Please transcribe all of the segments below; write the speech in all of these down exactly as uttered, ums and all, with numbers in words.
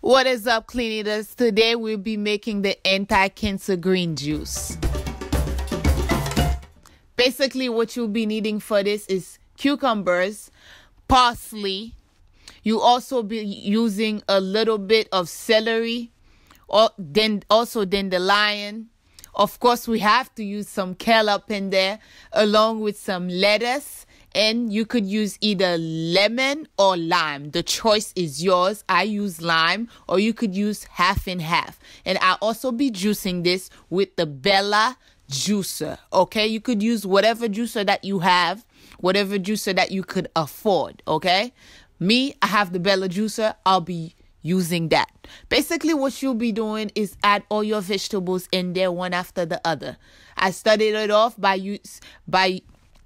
What is up, clean eaters? Today we'll be making the anti-cancer green juice. Basically, what you'll be needing for this is cucumbers, parsley. You also be using a little bit of celery, or then also dandelion. Of course, we have to use some kale up in there, along with some lettuce. And you could use either lemon or lime. The choice is yours. I use lime, or you could use half and half. And I'll also be juicing this with the Bella juicer. Okay, you could use whatever juicer that you have, whatever juicer that you could afford. Okay, me, I have the Bella juicer. I'll be using that. Basically, what you'll be doing is add all your vegetables in there one after the other. I started it off by use by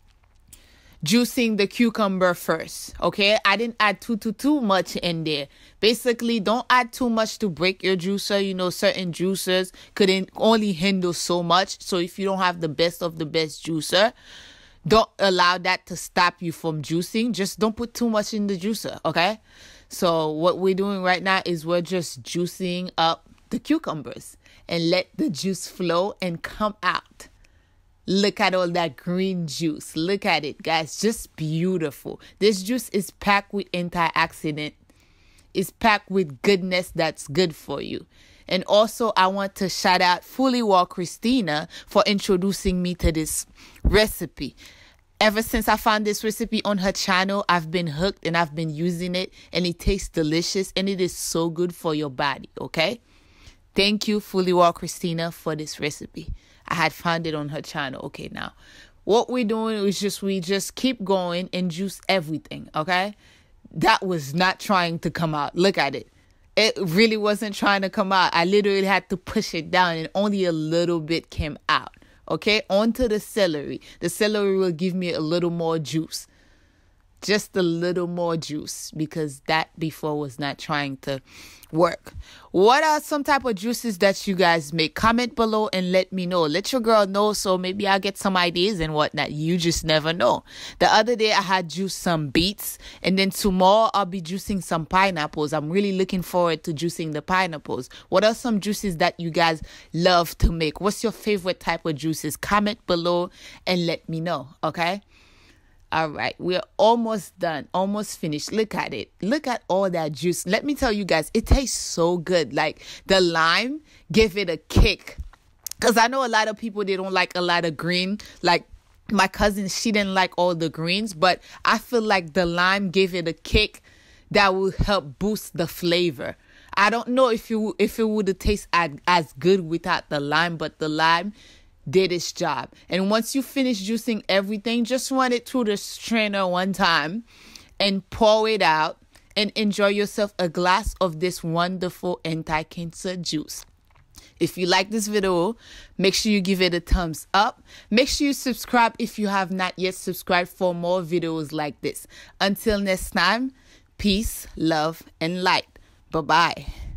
juicing the cucumber first. Okay, I didn't add too too too much in there. Basically, don't add too much to break your juicer. You know, certain juicers couldn't only handle so much. So if you don't have the best of the best juicer, don't allow that to stop you from juicing. Just don't put too much in the juicer. Okay, so what we're doing right now is we're just juicing up the cucumbers and let the juice flow and come out. Look at all that green juice. Look at it, guys. Just beautiful. This juice is packed with antioxidant. It's packed with goodness that's good for you. And also, I want to shout out Fully Well Kristina for introducing me to this recipe. Ever since I found this recipe on her channel, I've been hooked and I've been using it. And it tastes delicious and it is so good for your body, okay? Thank you, Fully Well Kristina, for this recipe. I had found it on her channel. Okay, now what we're doing is just we just keep going and juice everything. Okay, that was not trying to come out. Look at it. It really wasn't trying to come out. I literally had to push it down and only a little bit came out. Okay, onto the celery. The celery will give me a little more juice. Just a little more juice, because that before was not trying to work. What are some type of juices that you guys make? Comment below and let me know. Let your girl know, so maybe I'll get some ideas and whatnot. You just never know. The other day I had juiced some beets, and then tomorrow I'll be juicing some pineapples. I'm really looking forward to juicing the pineapples. What are some juices that you guys love to make? What's your favorite type of juices? Comment below and let me know, okay? All right, we're almost done, almost finished. Look at it. Look at all that juice. Let me tell you guys, it tastes so good. Like the lime gave it a kick. Because I know a lot of people, they don't like a lot of green. Like my cousin, she didn't like all the greens. But I feel like the lime gave it a kick that will help boost the flavor. I don't know if, you, if it would have tasted as, as good without the lime, but the lime did its job. And once you finish juicing everything, just run it through the strainer one time and pour it out and enjoy yourself a glass of this wonderful anti-cancer juice. If you like this video, make sure you give it a thumbs up. Make sure you subscribe if you have not yet subscribed for more videos like this. Until next time, peace, love, and light. Bye-bye.